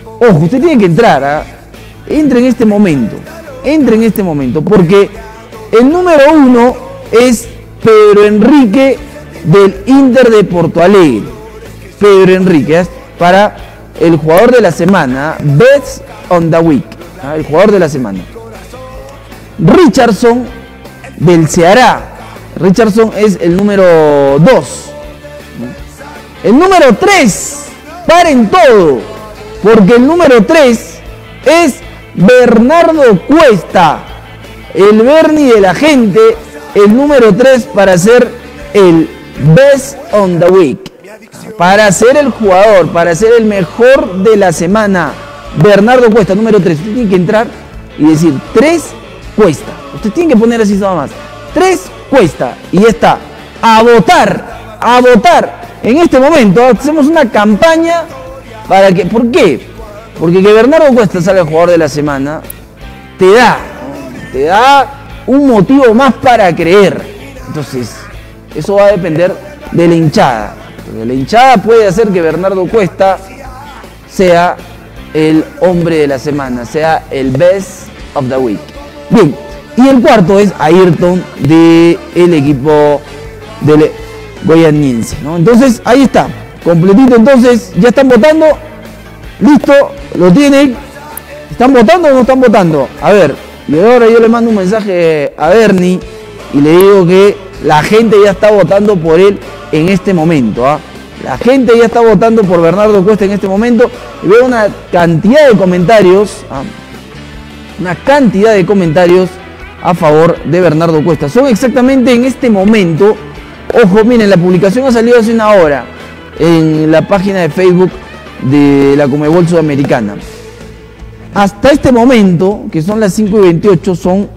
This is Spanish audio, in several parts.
Ojo, usted tiene que entrar, ¿ah? Entre en este momento, porque el número 1 es Pedro Enrique del Inter de Porto Alegre. Pedro Enrique, ¿eh? Para el jugador de la semana, Best on the Week, ¿ah? El jugador de la semana. Richardson del Ceará. Richardson es el número 2. El número 3, paren todo, porque el número 3 es Bernardo Cuesta, el Bernie de la gente, el número 3 para ser el Best on the Week, para ser el jugador, para ser el mejor de la semana. Bernardo Cuesta, número 3. Usted tiene que entrar y decir 3 Cuesta. Usted tiene que poner así nada más. 3 Cuesta. Y ya está. A votar. A votar. En este momento hacemos una campaña para que... ¿Por qué? Porque que Bernardo Cuesta salga el jugador de la semana te da un motivo más para creer. Entonces, eso va a depender de la hinchada. Porque la hinchada puede hacer que Bernardo Cuesta sea el hombre de la semana, sea el Best of the Week. Bien, y el cuarto es Ayrton del equipo del goianiense, ¿no? Entonces, ahí está, completito. Entonces, ya están votando. Listo, lo tienen. ¿Están votando o no están votando? A ver, y ahora yo le mando un mensaje a Bernie y le digo que la gente ya está votando por él en este momento, ¿ah? La gente ya está votando por Bernardo Cuesta en este momento. Y veo una cantidad de comentarios, ¿ah? Una cantidad de comentarios a favor de Bernardo Cuesta. Son exactamente en este momento. Ojo, miren, la publicación ha salido hace una hora en la página de Facebook de la Conmebol Sudamericana. Hasta este momento, que son las 5:28, son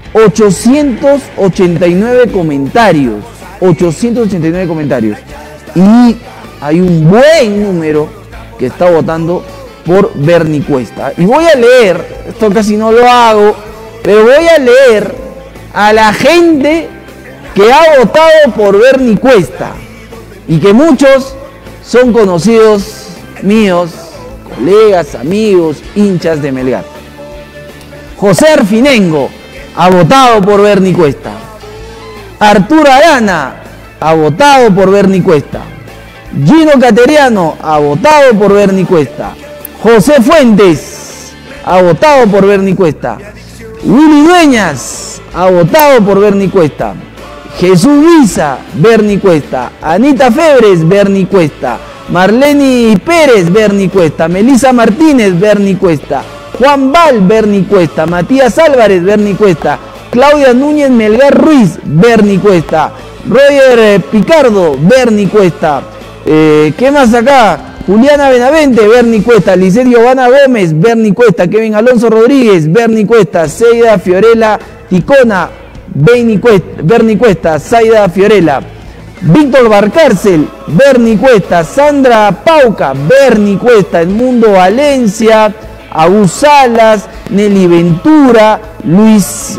889 comentarios. 889 comentarios. Y hay un buen número que está votando por Bernie Cuesta. Y voy a leer, esto casi no lo hago, pero voy a leer a la gente que ha votado por Bernie Cuesta. Y que muchos son conocidos míos, colegas, amigos, hinchas de Melgar. José Arfinengo ha votado por Bernie Cuesta. Arturo Arana ha votado por Bernie Cuesta. Gino Cateriano ha votado por Bernie Cuesta. José Fuentes ha votado por Bernie Cuesta. Willy Dueñas ha votado por Bernie Cuesta. Jesús Guisa, Bernie Cuesta. Anita Febres, Bernie Cuesta. Marleni Pérez, Bernie Cuesta. Melissa Martínez, Bernie Cuesta. Juan Val, Bernie Cuesta. Matías Álvarez, Bernie Cuesta. Claudia Núñez Melgar Ruiz, Bernie Cuesta. Roger Picardo, Bernie Cuesta. ¿Qué más acá? Juliana Benavente, Bernie Cuesta. Lisset Giovanna Gómez, Bernie Cuesta. Kevin Alonso Rodríguez, Bernie Cuesta. Seida Fiorella Ticona, Bernie Cuesta. Saida Fiorella. Víctor Barcárcel, Bernie Cuesta. Sandra Pauca, Bernie Cuesta. Edmundo Valencia, Agus Salas, Nelly Ventura, Luis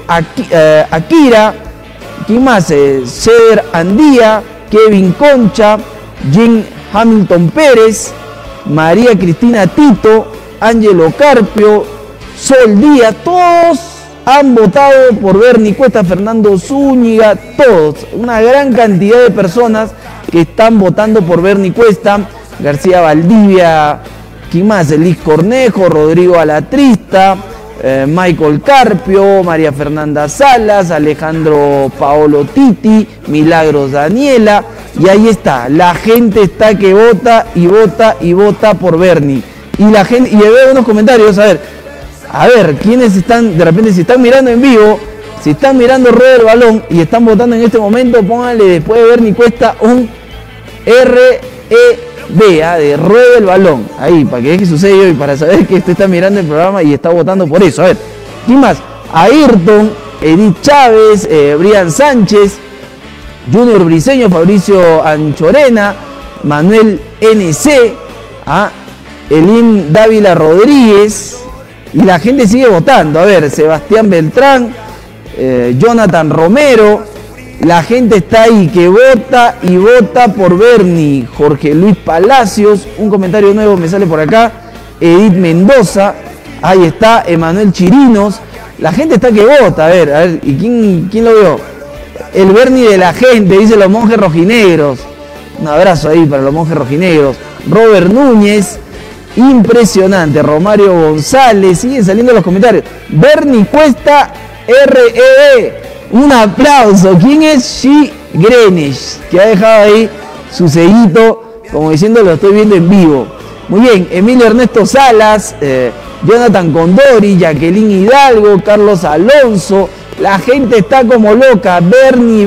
Akira, ¿quién más? Ceder Andía, Kevin Concha, Jim Hamilton Pérez, María Cristina Tito, Ángelo Carpio, Sol Díaz, todos han votado por Bernie Cuesta. Fernando Zúñiga, todos, una gran cantidad de personas que están votando por Bernie Cuesta. García Valdivia, ¿quién más? Elis Cornejo, Rodrigo Alatrista, Michael Carpio, María Fernanda Salas, Alejandro Paolo Titi, Milagros Daniela. Y ahí está, la gente está que vota y vota y vota por Bernie. Y la gente, y veo unos comentarios, a ver, ¿quiénes están, de repente si están mirando en vivo, si están mirando Rueda del Balón y están votando en este momento, pónganle después de Bernie Cuesta un REB, de Rueda del Balón, ahí, para que deje su sello y para saber que usted está mirando el programa y está votando por eso. A ver, ¿quién más? Ayrton, Edith Chávez, Brian Sánchez, Junior Briceño, Fabricio Anchorena, Manuel NC, Elín Dávila Rodríguez, y la gente sigue votando. A ver, Sebastián Beltrán, Jonathan Romero, la gente está ahí que vota y vota por Bernie. Jorge Luis Palacios, un comentario nuevo me sale por acá. Edith Mendoza, ahí está, Emanuel Chirinos. La gente está que vota, a ver, ¿y quién lo vio? El Bernie de la gente, dice los monjes rojinegros. Un abrazo ahí para los monjes rojinegros. Robert Núñez, impresionante. Romario González, siguen saliendo los comentarios. Bernie Cuesta, REE, un aplauso. ¿Quién es She Greenish? Que ha dejado ahí su sellito, como diciendo lo estoy viendo en vivo. Muy bien, Emilio Ernesto Salas, Jonathan Condori, Jacqueline Hidalgo, Carlos Alonso. La gente está como loca. Bernie.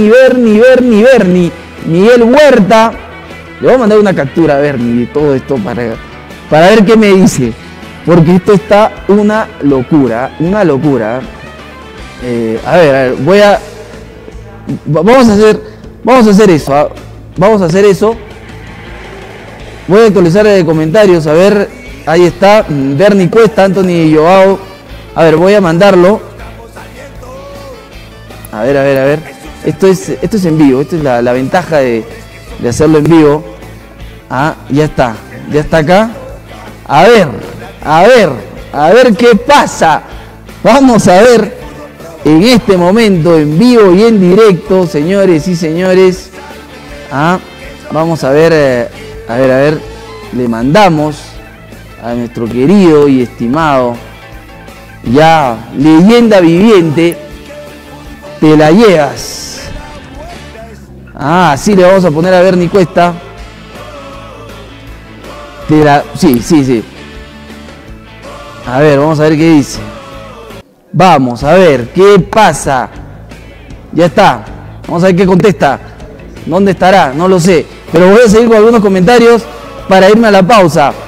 Miguel Huerta. Le voy a mandar una captura a Bernie de todo esto para ver qué me dice. Porque esto está una locura. A ver, vamos a hacer eso. Voy a actualizar el comentarios, a ver, ahí está, Bernie Cuesta, Anthony Joao. A ver, voy a mandarlo. A ver. Esto es en vivo, esta es la ventaja de hacerlo en vivo. Ah, ya está acá. A ver qué pasa. Vamos a ver en este momento, en vivo y en directo, señores y señores. Vamos a ver, le mandamos a nuestro querido y estimado, ya leyenda viviente, te la llevas. Sí, le vamos a poner a Bernie Cuesta. Sí. A ver, vamos a ver qué dice. Vamos a ver qué pasa. Ya está. Vamos a ver qué contesta. ¿Dónde estará? No lo sé. Pero voy a seguir con algunos comentarios para irme a la pausa.